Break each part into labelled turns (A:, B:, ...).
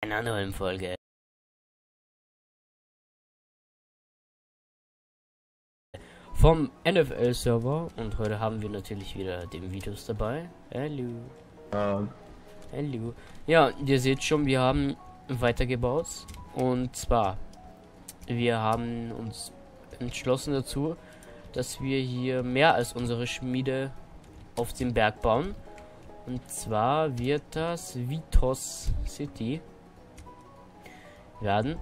A: einer neuen Folge vom NFL-Server und heute haben wir natürlich wieder den Videos dabei. Hallo. Hallo. Ja, ihr seht schon, wir haben weitergebaut und zwar, wir haben uns entschlossen dazu, dass wir hier mehr als unsere Schmiede auf dem Berg bauen. Und zwar wird das Vitos City werden.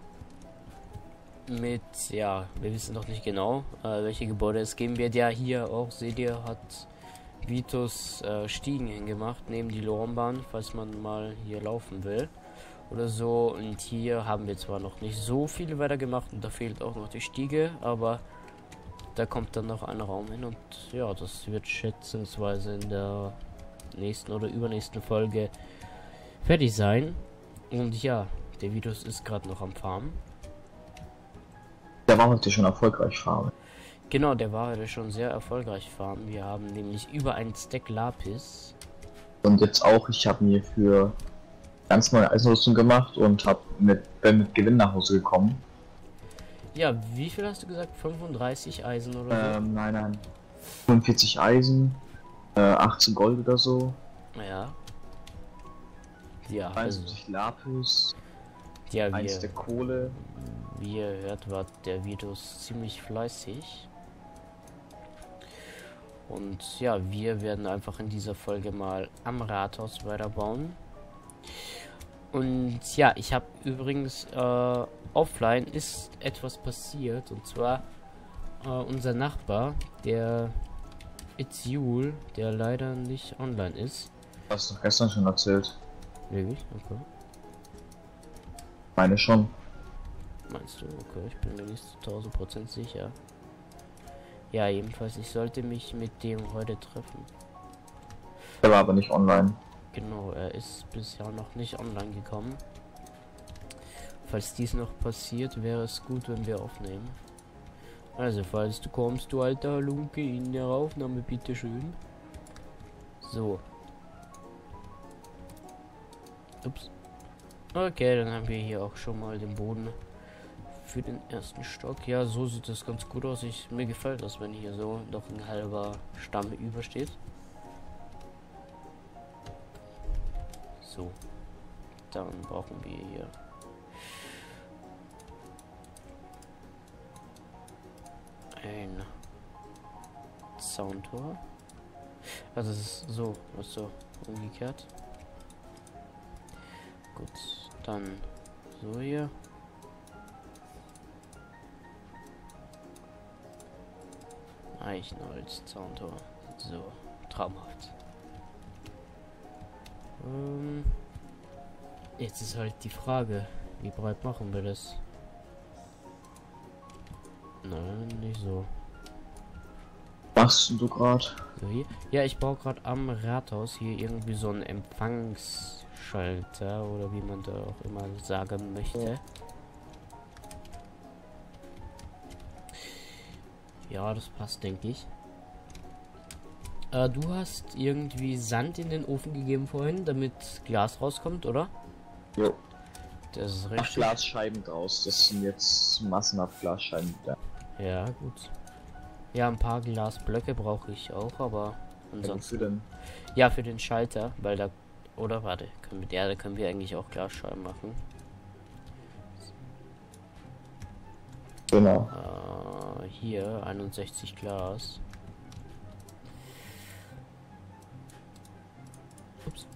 A: Mit, ja, wir wissen noch nicht genau, welche Gebäude es geben wird. Ja, hier auch, seht ihr, hat Vitos Stiegen hingemacht, neben die Lorenbahn, falls man mal hier laufen will. Oder so. Und hier haben wir zwar noch nicht so viele weiter gemacht und da fehlt auch noch die Stiege, aber da kommt dann noch ein Raum hin und ja, das wird schätzungsweise in der nächsten oder übernächsten Folge fertig sein. Und ja, der Vitos ist gerade noch am Farmen.
B: Der war heute schon erfolgreich farmen.
A: Genau, der war heute schon sehr erfolgreich farmen. Wir haben nämlich über ein Stack Lapis.
B: Und jetzt auch, ich habe mir für ganz neue Eisenrüstung gemacht und bin mit Gewinn nach Hause gekommen.
A: Ja, wie viel hast du gesagt? 35 Eisen oder so?
B: Nein. 45 Eisen, 18 Gold oder so.
A: Ja. Ja,
B: 71 Lapis,
A: ja,
B: 1 der Kohle.
A: wie ihr hört, war der Vitos ziemlich fleißig. Und ja, wir werden einfach in dieser Folge mal am Rathaus weiterbauen. Und ja, ich habe übrigens offline ist etwas passiert. Und zwar unser Nachbar, der Itzjul, der leider nicht online ist.
B: Hast du gestern schon erzählt?
A: Wirklich? Okay.
B: Meine schon.
A: Meinst du? Okay, ich bin mir nicht zu 1000% sicher. Ja, jedenfalls, ich sollte mich mit dem heute treffen.
B: Der war aber nicht online.
A: Genau, er ist bisher noch nicht online gekommen. Falls dies noch passiert, wäre es gut, wenn wir aufnehmen. Also, falls du kommst, du alter Halunke, in der Aufnahme, bitteschön. So. Ups. Okay, dann haben wir hier auch schon mal den Boden für den ersten Stock. Ja, so sieht das ganz gut aus. Mir gefällt das, wenn hier so noch ein halber Stamm übersteht. So. Dann brauchen wir hier ein Zauntor. Also es ist so, also umgekehrt. Gut, dann so hier. Eichenholz, Zauntor. So, traumhaft. Jetzt ist halt die Frage, wie breit machen wir das? Nein, nicht so.
B: Machst du gerade?
A: So hier. Ja, ich baue gerade am Rathaus hier irgendwie so einen Empfangsschalter oder wie man da auch immer sagen möchte. Ja, das passt, denke ich. Du hast irgendwie Sand in den Ofen gegeben vorhin, damit Glas rauskommt, oder?
B: Jo.
A: Das ist
B: Mach
A: richtig.
B: Glasscheiben draus. Das sind jetzt massenhaft Glasscheiben da.
A: Ja, gut. Ja, ein paar Glasblöcke brauche ich auch, aber
B: Ansonsten.
A: ansonsten. Ja, für den Schalter, weil da. Oder warte, da können wir eigentlich auch Glasscheiben machen.
B: Genau.
A: Hier 61 Glas. Ups.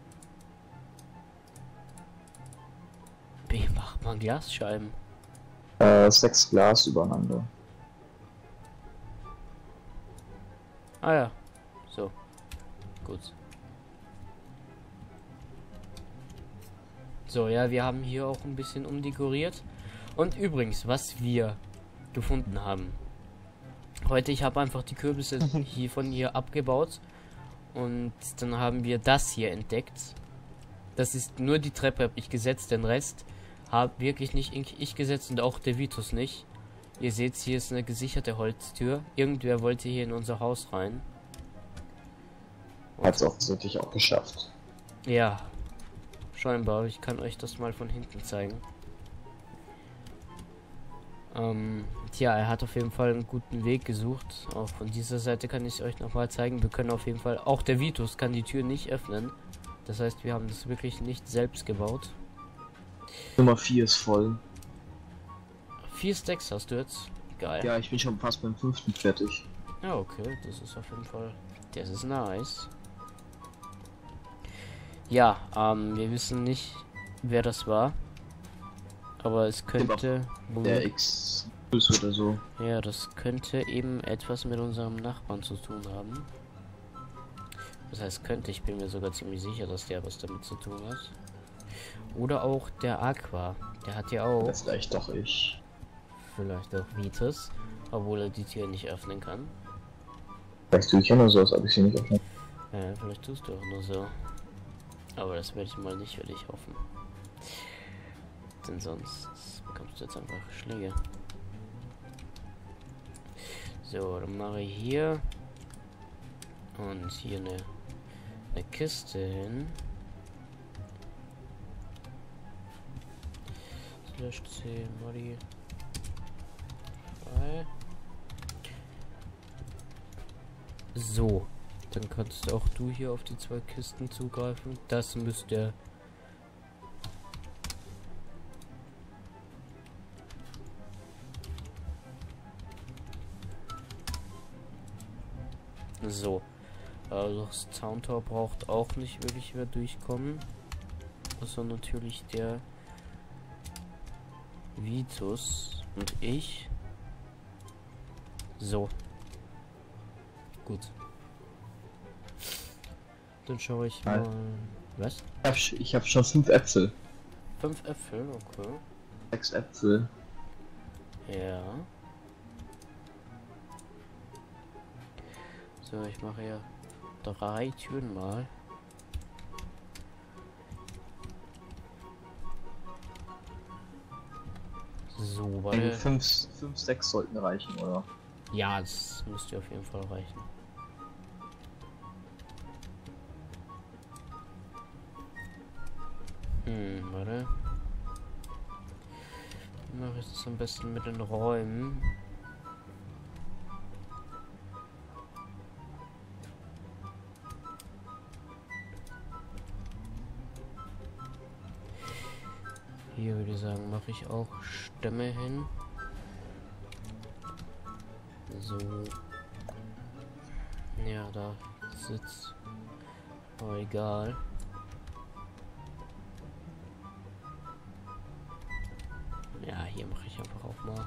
A: Wie macht man Glasscheiben?
B: 6 Glas übereinander.
A: Ah ja, so. Gut. So, ja, wir haben hier auch ein bisschen umdekoriert. Und übrigens, was wir gefunden haben. Heute, ich habe einfach die Kürbisse hier von hier abgebaut. Und dann haben wir das hier entdeckt. Das ist nur die Treppe, habe ich gesetzt. Den Rest habe wirklich nicht ich gesetzt und auch der Vitus nicht. Ihr seht, hier ist eine gesicherte Holztür. Irgendwer wollte hier in unser Haus rein.
B: Hat es offensichtlich auch geschafft.
A: Ja. Scheinbar, ich kann euch das mal von hinten zeigen. Tja, er hat auf jeden Fall einen guten Weg gesucht. Auch von dieser Seite kann ich euch nochmal zeigen. Wir können auf jeden Fall, auch der Vitus kann die Tür nicht öffnen. Das heißt, wir haben das wirklich nicht selbst gebaut.
B: Nummer 4 ist voll.
A: 4 Stacks hast du jetzt. Geil.
B: Ja, ich bin schon fast beim 5. fertig.
A: Ja, okay, das ist auf jeden Fall, das ist nice. Ja, wir wissen nicht, wer das war. Aber es könnte...
B: Der X oder so.
A: Ja, das könnte eben etwas mit unserem Nachbarn zu tun haben. Das heißt könnte, ich bin mir sogar ziemlich sicher, dass der was damit zu tun hat. Oder auch der Aqua. Der hat ja auch...
B: Das vielleicht doch ich.
A: Vielleicht auch Vitus, obwohl er die Tür nicht öffnen kann.
B: Vielleicht tue ich ja nur so, als ob ich sie nicht öffne.
A: Ja, vielleicht tust du auch nur so. Aber das werde ich mal nicht für dich hoffen. Denn sonst bekommst du jetzt einfach Schläge. So, dann mache ich hier und hier eine Kiste hin. Slash C Modi 3. So, dann kannst auch du hier auf die 2 Kisten zugreifen. Das müsste so. Das Soundtor braucht auch nicht wirklich mehr durchkommen. Außer natürlich der Vitus und ich. So. Gut. Dann schaue ich mal. Was?
B: Ich hab schon 5 Äpfel.
A: 5 Äpfel, okay.
B: 6 Äpfel.
A: Ja. So, ich mache ja 3 Türen mal. So, warte.
B: 5, 6 sollten reichen, oder?
A: Ja, das müsste auf jeden Fall reichen. Warte. Wie mache ich das am besten mit den Räumen? Hier würde ich sagen, mache ich auch Stämme hin. So. Ja, da sitzt. Aber egal. Ja, hier mache ich einfach auch mal.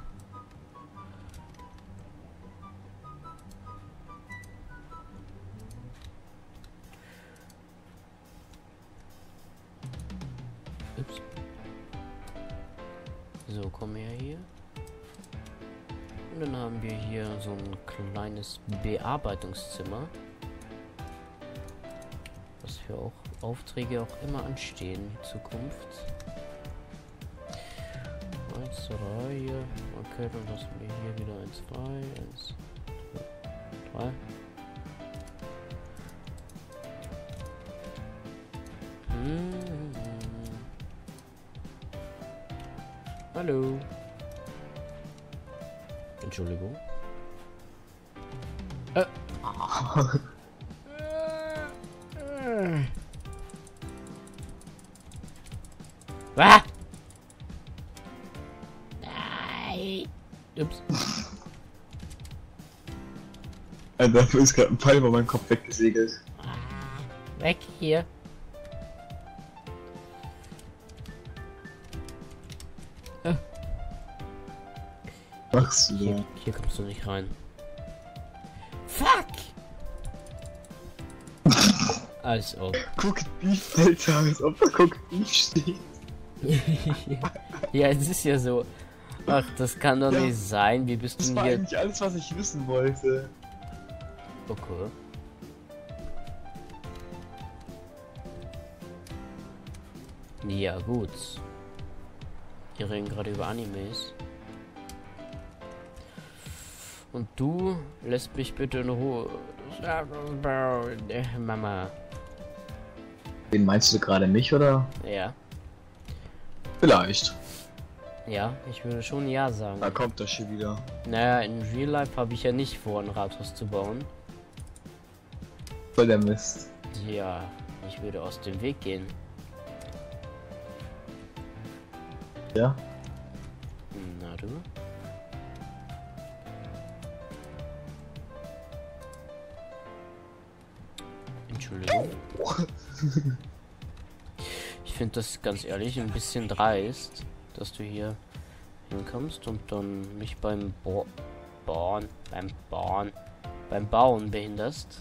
A: Ups. So, komm her hier. Und dann haben wir hier so ein kleines Bearbeitungszimmer. Was für auch Aufträge auch immer anstehen in Zukunft. 1, 2, 3 hier. Okay, dann lassen wir hier wieder 1, 2, 1, 2, 3. Hallo. Entschuldigung. Was? Nein. Ups.
B: Alter, da ist gerade ein Pfeil über meinen Kopf weggesegelt.
A: Weg hier.
B: Machst du so?
A: Hier kommst du nicht rein. Fuck! Als ob.
B: Guck, Beef, Alter, als ob da Guck, Beef steht.
A: Ja, es ist ja so. Ach, das kann doch
B: Ja,
A: nicht sein. Wie bist
B: Das
A: du
B: war
A: hier?
B: eigentlich alles, was ich wissen wollte.
A: Okay. Ja, gut. Wir reden gerade über Animes. Und du lässt mich bitte in Ruhe. Mama.
B: Den meinst du gerade mich, oder?
A: Ja.
B: Vielleicht.
A: Ja, ich würde schon ja sagen.
B: Da kommt das schon wieder.
A: Naja, in Real Life habe ich ja nicht vor, ein Rathaus zu bauen.
B: Voll der Mist.
A: Ja, ich würde aus dem Weg gehen.
B: Ja?
A: Na du? Entschuldigung. Ich finde das ganz ehrlich ein bisschen dreist, dass du hier hinkommst und dann mich beim beim Bauen behinderst.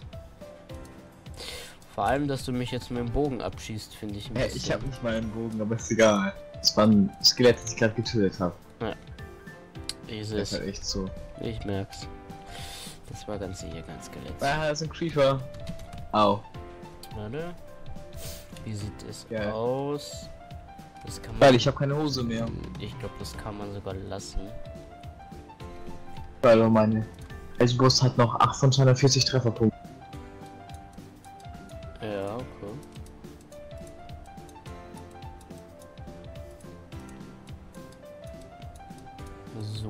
A: Vor allem, dass du mich jetzt mit dem Bogen abschießt, finde ich ein bisschen.
B: Ich habe nicht mal einen Bogen, aber ist egal. Es war ein Skelett, das ich gerade getötet habe.
A: Ja.
B: Das ist halt echt so.
A: Ich merk's. Das war ganz sicher ganz Skelett.
B: Ah, das ist ein Creeper. Au.
A: Warte. Wie sieht es
B: Geil.
A: aus? Das kann man.
B: Weil ich habe keine Hose mehr.
A: Ich glaube, das kann man sogar lassen.
B: Weil meine Eisbrust hat noch 8 von 240 Trefferpunkten.
A: Ja, okay. So.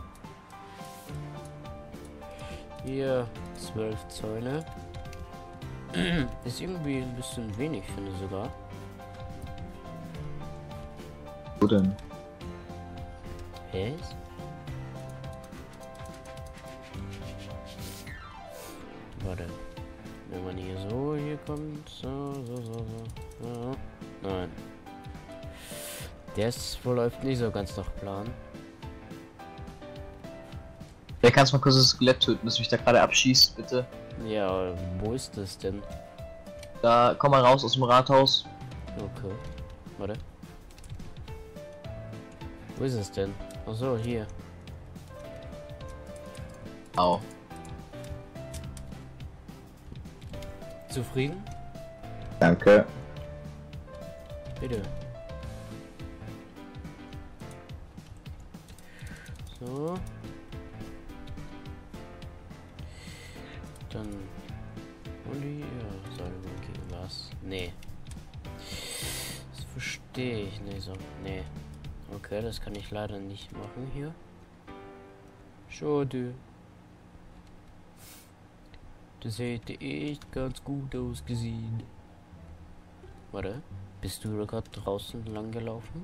A: Hier 12 Zäune. Ist irgendwie ein bisschen wenig, finde ich sogar.
B: Wo denn?
A: Was? Warte. Wenn man hier so hier kommt. So. Ja. Nein. Der ist wohl läuft nicht so ganz nach Plan.
B: Wer kannst mal kurz das Skelett töten, das mich da gerade abschießt, bitte?
A: Ja, wo ist das denn?
B: Da, komm mal raus aus dem Rathaus.
A: Okay. Warte. Wo ist es denn? Ach so, hier.
B: Au.
A: Zufrieden?
B: Danke.
A: Bitte. So. Dann. Uli, ja, soll man gegen was? Nee. Das verstehe ich nicht so. Nee. Okay, das kann ich leider nicht machen hier. Schade. Das hätte echt ganz gut ausgesehen. Warte, bist du da gerade draußen lang gelaufen?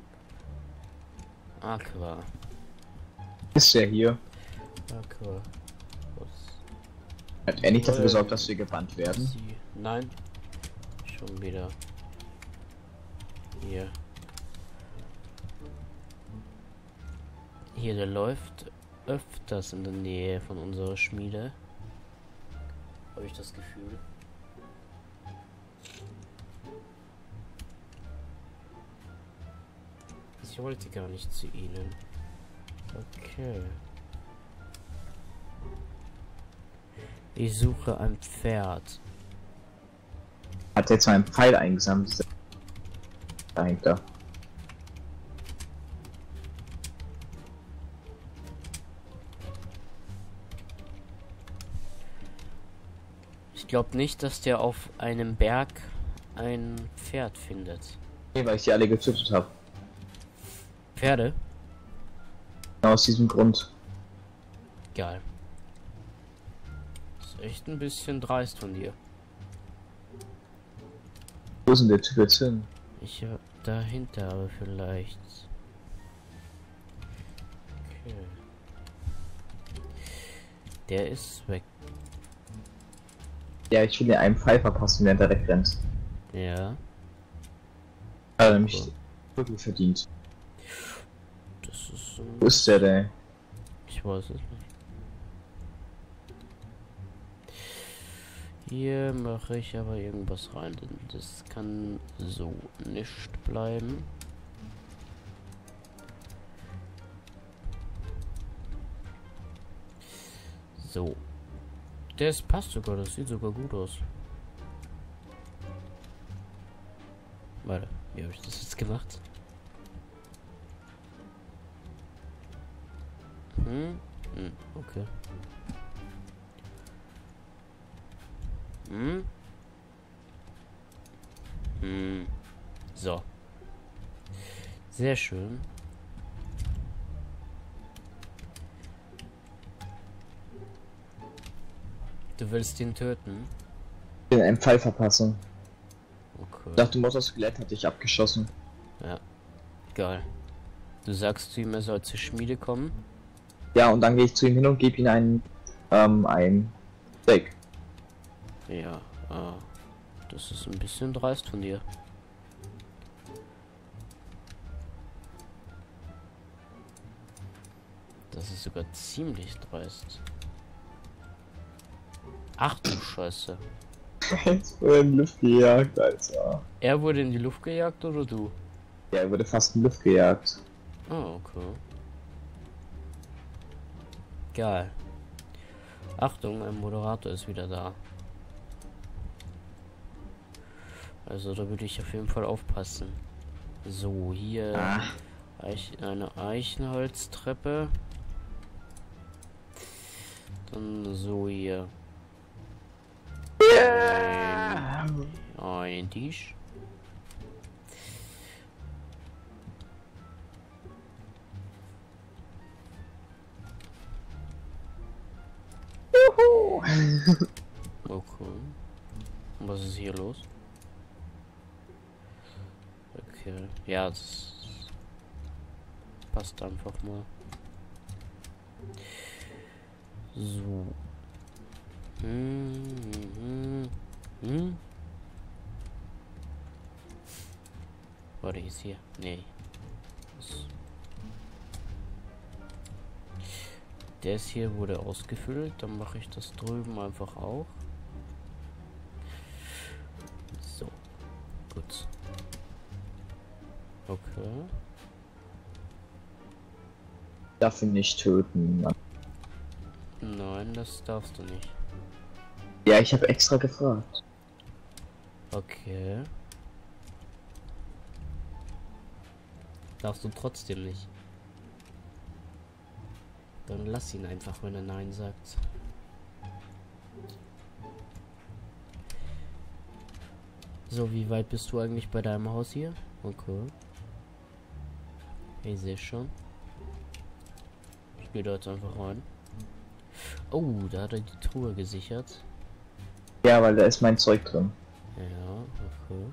A: Aqua.
B: Ist der hier?
A: Aqua. Was?
B: Hat er nicht dafür gesorgt, dass wir gebannt werden?
A: Sie. Nein. Schon wieder. Hier. Hier, der läuft öfters in der Nähe von unserer Schmiede. Habe ich das Gefühl. Ich wollte gar nicht zu ihnen. Okay. Ich suche ein Pferd.
B: Hat jetzt mal einen Pfeil eingesammelt. Dahinter.
A: Ich glaube nicht, dass der auf einem Berg ein Pferd findet.
B: Nee, weil ich die alle getötet habe.
A: Pferde?
B: Genau aus diesem Grund.
A: Geil. Ist echt ein bisschen dreist von dir.
B: Wo ist denn der Typ jetzt hin?
A: Ich dahinter aber vielleicht. Okay. Der ist weg.
B: Ja, ich will dir einen Pfeil verpassen, während er wegrennt.
A: Ja.
B: Hat er nämlich wirklich verdient.
A: Das ist.
B: Wo ist der denn?
A: Ich weiß es nicht. Hier mache ich aber irgendwas rein, denn das kann so nicht bleiben. So. Das passt sogar, das sieht sogar gut aus. Warte, wie habe ich das jetzt gemacht? Okay. So. Sehr schön. Du willst ihn töten?
B: In einem Pfeil verpassen.
A: Okay.
B: Ich dachte, das Skelett hat dich abgeschossen.
A: Ja. Geil. Du sagst zu ihm, er soll zur Schmiede kommen?
B: Ja, und dann gehe ich zu ihm hin und gebe ihm ein Steak.
A: Ja, das ist ein bisschen dreist von dir. Das ist sogar ziemlich dreist. Ach du Scheiße.
B: Jetzt wurde in die Luft gejagt, Alter.
A: Er wurde in die Luft gejagt oder du?
B: Ja, er wurde fast in die Luft gejagt.
A: Oh, okay. Geil. Achtung, ein Moderator ist wieder da. Also da würde ich auf jeden Fall aufpassen. So, hier eine Eichenholztreppe. Dann so hier. Ein Tisch. Okay. Und was ist hier los? Okay. Ja, das passt einfach mal. So. Warte, ist hier? Nee. Der ist hier wurde ausgefüllt. Dann mache ich das drüben einfach auch. So. Gut. Okay.
B: Darf ihn nicht töten.
A: Nein, das darfst du nicht.
B: Ja, ich habe extra gefragt.
A: Okay. Darfst du trotzdem nicht. Dann lass ihn einfach, wenn er Nein sagt. So, wie weit bist du eigentlich bei deinem Haus hier? Okay. Ich sehe schon. Ich gehe da jetzt einfach rein. Oh, da hat er die Truhe gesichert.
B: Ja, weil da ist mein Zeug drin.
A: Ja, okay.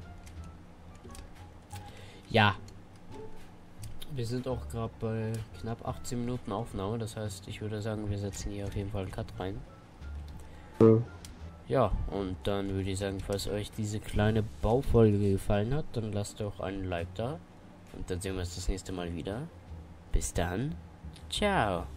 A: Ja. Wir sind auch gerade bei knapp 18 Minuten Aufnahme. Das heißt, ich würde sagen, wir setzen hier auf jeden Fall einen Cut rein. Ja, und dann würde ich sagen, falls euch diese kleine Baufolge gefallen hat, dann lasst doch einen Like da. Und dann sehen wir uns das nächste Mal wieder. Bis dann. Ciao.